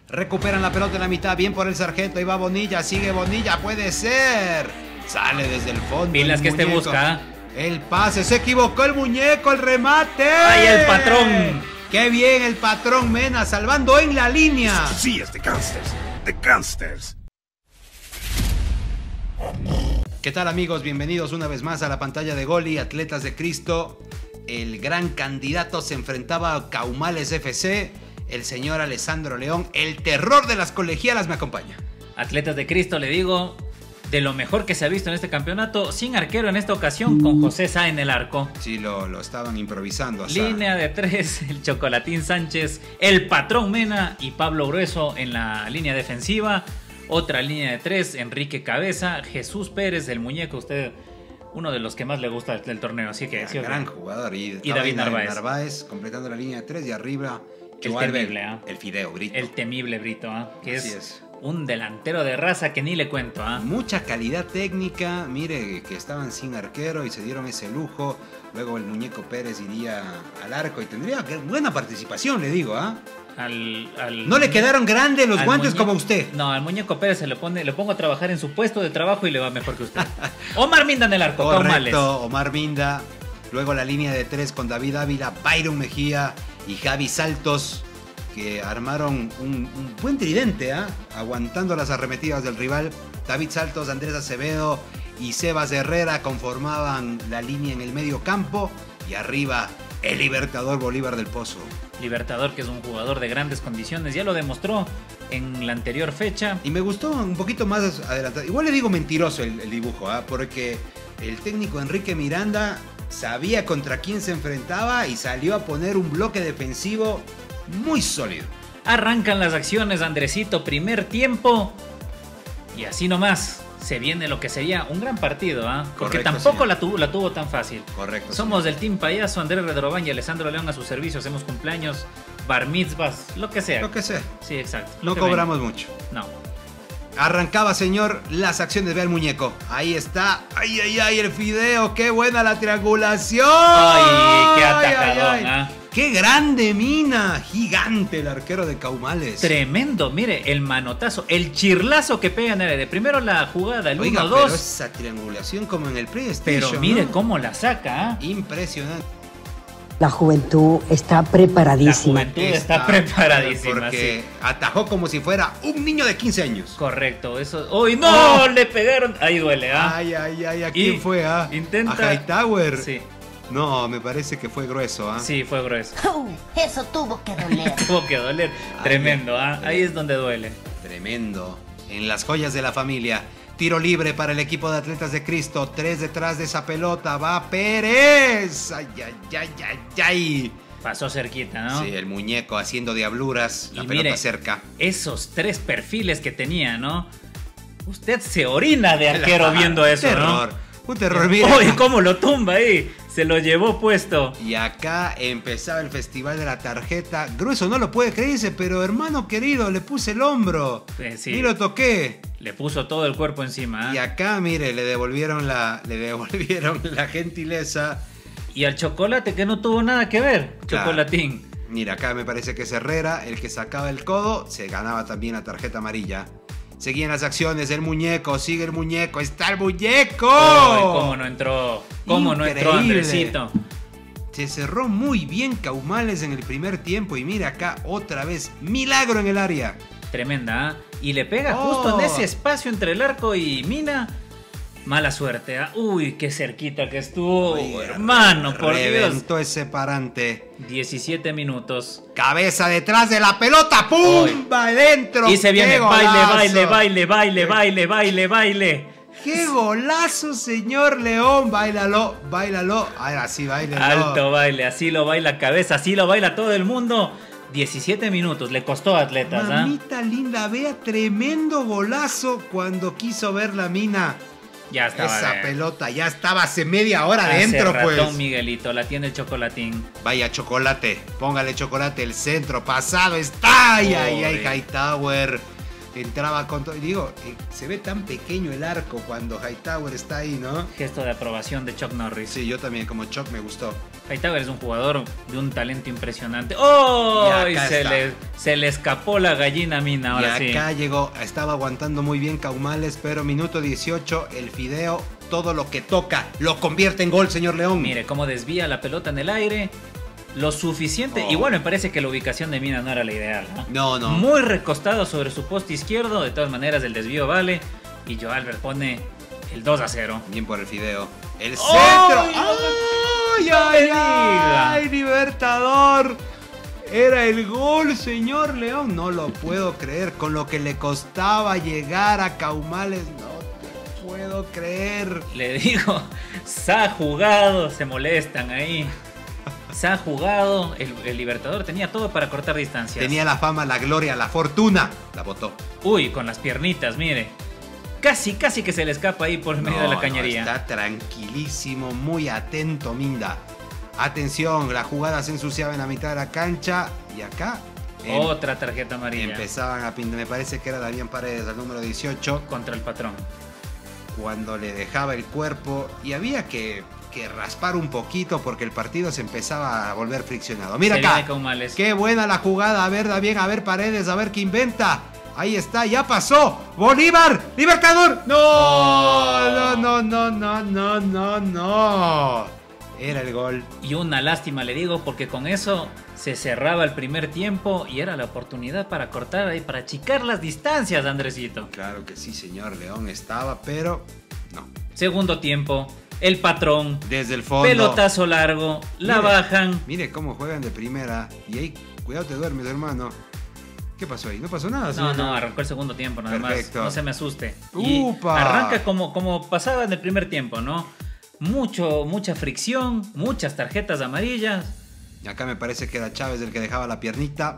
Recuperan la pelota en la mitad, bien por el sargento, ahí va Bonilla, sigue Bonilla, puede ser. Sale desde el fondo. Pilas que este busca. El pase, se equivocó el muñeco, el remate. ¡Ay, el patrón! ¡Qué bien el patrón Mena, salvando en la línea! Sí, es de Gangsters, de Gangsters. ¿Qué tal, amigos? Bienvenidos una vez más a la pantalla de Goli, Atletas de Cristo. El gran candidato se enfrentaba a Caumales FC. El señor Alessandro León, el terror de las colegialas, me acompaña. Atletas de Cristo, le digo, de lo mejor que se ha visto en este campeonato, sin arquero en esta ocasión, con José Sá en el arco. Sí, lo estaban improvisando. Línea de 3, el Chocolatín Sánchez, el patrón Mena y Pablo Grueso en la línea defensiva. Otra línea de 3, Enrique Cabeza, Jesús Pérez, el muñeco, usted, uno de los que más le gusta del torneo, así que... Sí, gran jugador. Y David Narváez completando la línea de 3 y arriba... El temible, el Fideo Brito. El temible Brito, que Así es un delantero de raza que ni le cuento. Mucha calidad técnica, mire que estaban sin arquero y se dieron ese lujo. Luego el muñeco Pérez iría al arco y tendría buena participación, le digo. No le quedaron grandes los guantes como a usted. No, al muñeco Pérez lo pongo a trabajar en su puesto de trabajo y le va mejor que usted. Omar Minda en el arco. Correcto, Omar Minda. Luego la línea de 3 con David Ávila, Byron Mejía y Javi Saltos, que armaron un buen tridente, aguantando las arremetidas del rival. David Saltos, Andrés Acevedo y Sebas Herrera conformaban la línea en el medio campo. Y arriba, el Libertador Bolívar del Pozo. Libertador, que es un jugador de grandes condiciones, ya lo demostró en la anterior fecha. Y me gustó un poquito más adelantado. Igual le digo mentiroso el dibujo, porque el técnico Enrique Miranda sabía contra quién se enfrentaba y salió a poner un bloque defensivo muy sólido. Arrancan las acciones, Andresito, primer tiempo. Y así nomás se viene lo que sería un gran partido, porque tampoco la tuvo tan fácil. Correcto. Somos del Team Payaso, Andrés Redrobán y Alessandro León a su servicio. Hacemos cumpleaños, bar mitzvahs, lo que sea. Lo que sea. Sí, exacto. No cobramos mucho. No. Arrancaba, señor, las acciones. Ve al muñeco. Ahí está. ¡Ay, ay, ay! El Fideo. ¡Qué buena la triangulación! ¡Ay, qué atacadón! ¡Qué grande Mina! Gigante el arquero de Caumales. Tremendo. Mire, el manotazo, el chirlazo que pega en el aire. Primero la jugada, el 1-2. Pero esa triangulación como en el PlayStation. Pero mire cómo la saca. Impresionante. La juventud está preparadísima. La juventud está preparadísima. Porque atajó como si fuera un niño de 15 años. Correcto, eso. ¡Uy, no! Le pegaron. Ahí duele, Ay, ay, ay. ¿A quién fue, Intenta. ¿A Hightower? Sí. No, me parece que fue grueso, Sí, fue grueso. Eso tuvo que doler. Tuvo que doler. Tremendo, Ahí es donde duele. Tremendo. En las joyas de la familia. Tiro libre para el equipo de Atletas de Cristo. 3 detrás de esa pelota. Va Pérez. Ay, ay, ay, ay, ay. Pasó cerquita, ¿no? Sí, el muñeco haciendo diabluras. La pelota cerca. Esos 3 perfiles que tenía, ¿no? Usted se orina de arquero viendo eso, terror. ¿no? Un terror, mira. ¡Uy, cómo lo tumba ahí! Se lo llevó puesto. Y acá empezaba el festival de la tarjeta. Grueso no lo puede creerse, pero hermano querido, le puse el hombro. Sí. Y lo toqué. Le puso todo el cuerpo encima. Y acá, mire, le devolvieron la gentileza. Y al Chocolate, que no tuvo nada que ver. Claro. Chocolatín. Mira, acá me parece que es Herrera, el que sacaba el codo, se ganaba también la tarjeta amarilla. Seguían las acciones, el muñeco, sigue el muñeco, ¡está el muñeco! ¡Oh! ¿Cómo no entró? ¿Cómo no entró Andresito? Se cerró muy bien Caumales en el primer tiempo y mira acá otra vez, milagro en el área. Tremenda, Y le pega justo en ese espacio entre el arco y Mina. Mala suerte, Uy, qué cerquita que estuvo. Uy, hermano, por Dios. Reventó ese parante. 17 minutos. Cabeza detrás de la pelota. ¡Pum! Va adentro. Y se viene baile. ¡Qué golazo, señor León! Báilalo. Ahora sí, báilalo. Alto baile, así lo baila Cabeza, así lo baila todo el mundo. 17 minutos, le costó a Atletas. Mamita linda, vea, tremendo golazo cuando quiso ver la Mina. Ya estaba. Esa pelota ya estaba hace media hora adentro, pues. Miguelito, la tiene el Chocolatín. Vaya Chocolate, póngale Chocolate, el centro pasado está. Ay, Hightower. entraba con todo. Y digo, se ve tan pequeño el arco cuando Hightower está ahí, ¿no? Gesto de aprobación de Chuck Norris. Sí, yo también, como Chuck me gustó. Hightower es un jugador de un talento impresionante. ¡Oh! Y acá Se le escapó la gallina Mina, ahora y acá sí. llegó, estaba aguantando muy bien Caumales, pero minuto 18, el Fideo, todo lo que toca, lo convierte en gol, señor León. Mire cómo desvía la pelota en el aire. Lo suficiente. Oh. Igual me parece que la ubicación de Mina no era la ideal, ¿no? No. Muy recostado sobre su poste izquierdo. De todas maneras, el desvío vale. Y Joe Albert pone el 2-0. Bien por el Fideo. El ¡Oh! centro. ¡Ay, No me ay, diga. ay, Libertador! Era el gol, señor León. No lo puedo creer. Con lo que le costaba llegar a Caumales. No te puedo creer. Le digo, se ha jugado. Se molestan ahí. Se ha jugado. El Libertador tenía todo para cortar distancias. Tenía la fama, la gloria, la fortuna. La botó. Uy, con las piernitas, mire. Casi que se le escapa ahí por medio de la cañería. Está tranquilísimo, muy atento, Minda. Atención, la jugada se ensuciaba en la mitad de la cancha. Y acá Otra tarjeta amarilla. empezaban a pintar. Me parece que era Damián Paredes, el número 18. Contra el patrón. Cuando le dejaba el cuerpo. Y había que raspar un poquito porque el partido se empezaba a volver friccionado. Mira Se acá. viene Caumales. Qué buena la jugada. A ver, Damián, a ver Paredes, a ver qué inventa. Ahí está, ya pasó. Bolívar, Libertador. No, Oh. no. Era el gol. Y una lástima, le digo, porque con eso se cerraba el primer tiempo y era la oportunidad para cortar ahí, para achicar las distancias, Andresito. Claro que sí, señor León estaba, pero no. Segundo tiempo, el patrón, Desde el fondo. pelotazo largo, la Mire, bajan. Mire cómo juegan de primera. Y ahí, cuidado, te duermes, hermano. ¿Qué pasó ahí? ¿No pasó nada? No, señor? no, arrancó el segundo tiempo nada Perfecto. más. No se me asuste. Y ¡Upa! arranca como pasaba en el primer tiempo, ¿no? Mucha fricción, muchas tarjetas amarillas. Y acá me parece que era Chávez el que dejaba la piernita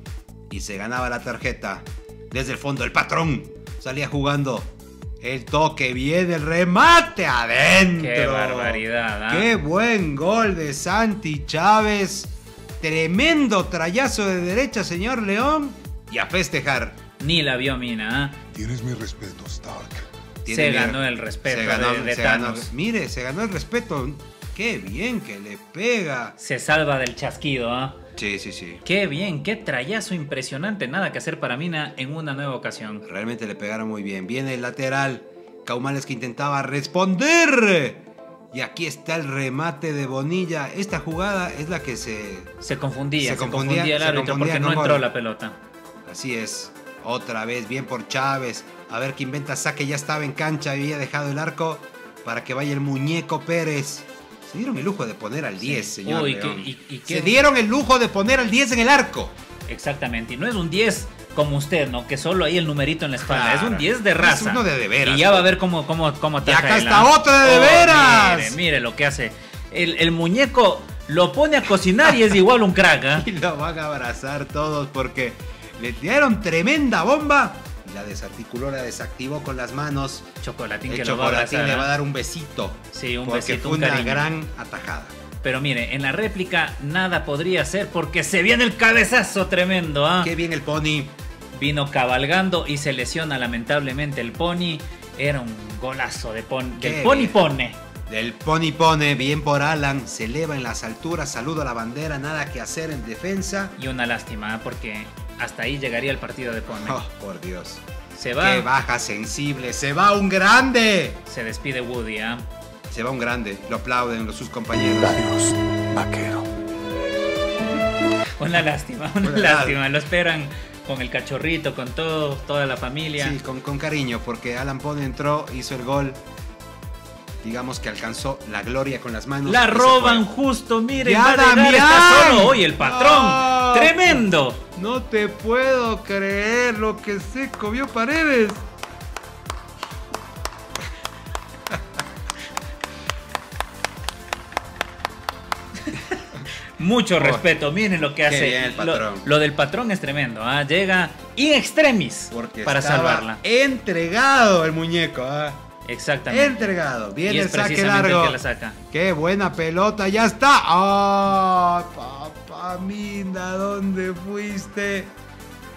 y se ganaba la tarjeta. Desde el fondo, el patrón salía jugando. El toque, viene el remate adentro. ¡Qué barbaridad! ¿Ah? ¡Qué buen gol de Santi Chávez! Tremendo trayazo de derecha, señor León. Y a festejar. Ni la vio Mina, ¿ah? Tienes mi respeto, Stark. Se ganó el respeto de se ganó. Thanos. Mire, se ganó el respeto. Qué bien que le pega. Se salva del chasquido, ¿ah? Sí. Qué bien, qué trayazo impresionante. Nada que hacer para Mina en una nueva ocasión. Realmente le pegaron muy bien. Viene el lateral. Caumales que intentaba responder. Y aquí está el remate de Bonilla. Esta jugada es la que Se confundía el se árbitro confundía porque no con entró gol. la pelota. Así es. Otra vez, bien por Chávez. A ver qué inventa. Saque, ya estaba en cancha. Había dejado el arco para que vaya el muñeco Pérez. Se dieron el lujo de poner al 10, señor Uy, León. qué- Se dieron el lujo de poner al 10 en el arco. Exactamente. Y no es un 10 como usted, ¿no? Que solo ahí el numerito en la espalda. Claro. Es un 10 de raza. Es uno de veras, Y ya va a ¿no? ver cómo Y ataja acá él, está ¿ah? otro de veras. Mire lo que hace. El muñeco lo pone a cocinar y es igual un crack, ¿ah? Y lo van a abrazar todos porque le dieron tremenda bomba. Y la desarticuló, la desactivó con las manos. Chocolatín El que lo va a Chocolatín abrazar, le ¿ah? va a dar un besito. Sí, un porque besito, fue un una cariño. gran atajada. Pero mire, en la réplica nada podría ser porque se viene el cabezazo tremendo, ¿ah? Qué bien el Pony. Vino cabalgando y se lesiona lamentablemente el Pony. Era un golazo de Qué del Pony bien. Pone. Del Pony Pone, bien por Alan. Se eleva en las alturas, saluda a la bandera, nada que hacer en defensa. Y una lástima, ¿ah? Porque hasta ahí llegaría el partido de Pone. Oh, por Dios. Se va, Qué baja sensible. Se va un grande. se despide Woody, ¿ah? Se va un grande. Lo aplauden sus compañeros. Adiós, vaquero. Una lástima, una Una lástima. Lo esperan con el cachorrito, con todo, toda la familia. Sí, con cariño, porque Alan Pone entró, hizo el gol. Digamos que alcanzó la gloria con las manos. La y se roban fue. justo, miren, ¡Ya, va a llegar, Damián! está solo hoy el patrón. ¡No! ¡Tremendo! No te puedo creer lo que se comió Paredes. Mucho Oh, respeto, miren lo que qué hace. bien el patrón. Lo del patrón es tremendo, ¿ah? Llega in extremis Porque para estaba salvarla. entregado el muñeco. ¿Ah? Exactamente. Entregado. Viene Y es el saque precisamente largo. el que la saca. Qué buena pelota, ya está. ¡Ah, papá Minda! ¿Dónde fuiste?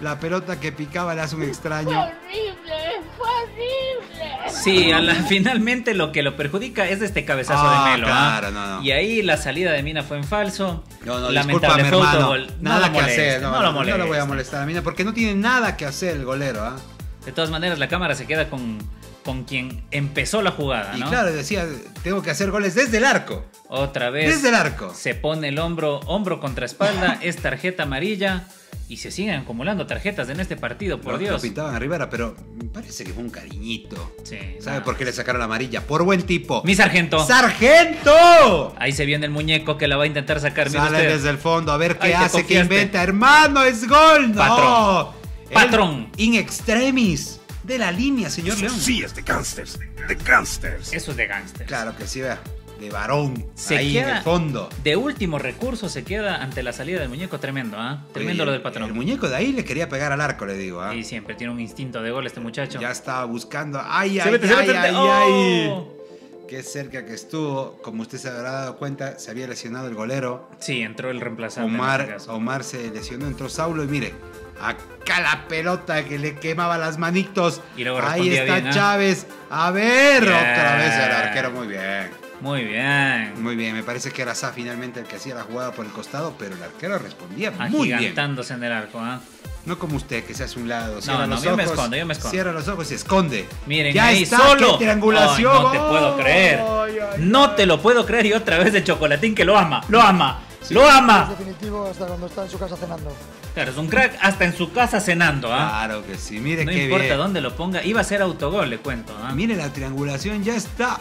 La pelota que picaba le hace un extraño. horrible, fue horrible. Sí, finalmente lo que lo perjudica es este cabezazo de Melo. Claro, ¿ah? no. Y ahí la salida de Mina fue en falso. No, Lamentable discúlpame, fue hermano. autogol. Nada lo que moleste, hacer. no lo moleste. No lo voy a molestar a Mina porque no tiene nada que hacer el golero, ¿ah? De todas maneras, la cámara se queda con quien empezó la jugada, Y ¿no? claro, decía, tengo que hacer goles desde el arco. Otra vez Desde el arco. se pone el hombro contra espalda, es tarjeta amarilla y se siguen acumulando tarjetas en este partido, por Lo Dios. pintaban a Rivera, pero me parece que fue un cariñito. Sí, ¿Sabe no. por qué le sacaron la amarilla? Por buen tipo. Mi sargento. ¡Sargento! Ahí se viene el muñeco que la va a intentar sacar. Mire Sale usted. desde el fondo a ver qué Ay, te hace, qué confiaste. inventa. Hermano, es gol. No. Patrón. Él, Patrón. In extremis. De la línea, señor León. Sí, es de gangsters. De gangsters. Eso es de gángster. Claro que sí, vea. De varón. Se ahí queda en el fondo. De último recurso se queda ante la salida del muñeco. Tremendo, ¿ah? Tremendo Oye, lo del patrón. El muñeco de ahí le quería pegar al arco, le digo. ¿Ah? Y siempre tiene un instinto de gol este muchacho. Ya estaba buscando. ¡Ay, Se ay, mete, se ay, mete. ay, ¡Oh! ay! Qué cerca que estuvo. Como usted se habrá dado cuenta, se había lesionado el golero. Sí, entró el reemplazante. en este caso. Omar se lesionó, entró Saulo y mire, acá la pelota que le quemaba las manitos. Y luego ahí respondía está bien, ¿ah? Chávez. A ver, Bien. otra vez el arquero. Muy bien. Muy bien. Muy bien, me parece que era Sá finalmente el que hacía la jugada por el costado, pero el arquero respondía muy bien. Agigantándose en el arco, ¿ah? No como usted, que se hace un lado, cierra no, los yo ojos. me escondo, yo me escondo. Cierra los ojos y esconde. Miren, ya ahí está, solo. qué triangulación. Ay, no te puedo creer. Ay, ay, No ay. te lo puedo creer. Y otra vez de Chocolatín que lo ama. Lo ama. Lo Es ama. definitivo hasta cuando está en su casa cenando. Claro, es un crack hasta en su casa cenando, ¿ah? Claro que sí, mire No qué importa bien. dónde lo ponga. Iba a ser autogol, le cuento, ¿ah? Mire la triangulación, ya está.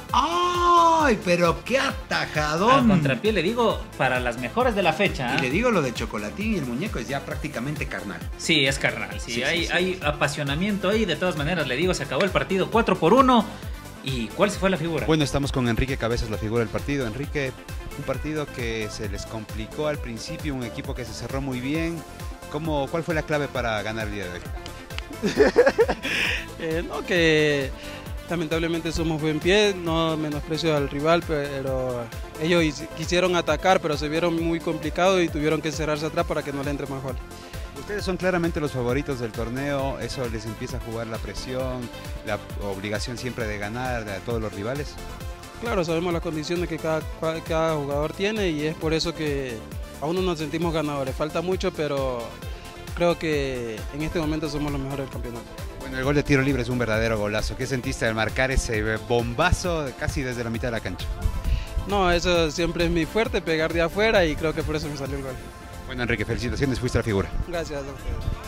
¡Ay! Pero qué Al atajadón. contrapié le digo para las mejores de la fecha, ¿ah? Y le digo lo de Chocolatín y el muñeco es ya prácticamente carnal. Sí, es carnal. Sí, Sí, hay, sí. hay apasionamiento ahí. De todas maneras, le digo, se acabó el partido 4-1. ¿Y cuál fue la figura? Bueno, estamos con Enrique Cabezas, la figura del partido. Enrique, un partido que se les complicó al principio, un equipo que se cerró muy bien. ¿Cuál fue la clave para ganar el día de hoy? No, que lamentablemente somos buen pie, no menosprecio al rival, pero ellos quisieron atacar, pero se vieron muy complicados y tuvieron que cerrarse atrás para que no le entre más gol. Ustedes son claramente los favoritos del torneo, eso les empieza a jugar la presión, la obligación siempre de ganar a todos los rivales. Claro, sabemos las condiciones que cada jugador tiene y es por eso que aún no nos sentimos ganadores. Falta mucho, pero creo que en este momento somos los mejores del campeonato. Bueno, el gol de tiro libre es un verdadero golazo. ¿Qué sentiste al marcar ese bombazo casi desde la mitad de la cancha? No, eso siempre es mi fuerte, pegar de afuera y creo que por eso me salió el gol. Bueno, Enrique, felicitaciones, fuiste la figura. Gracias a ustedes.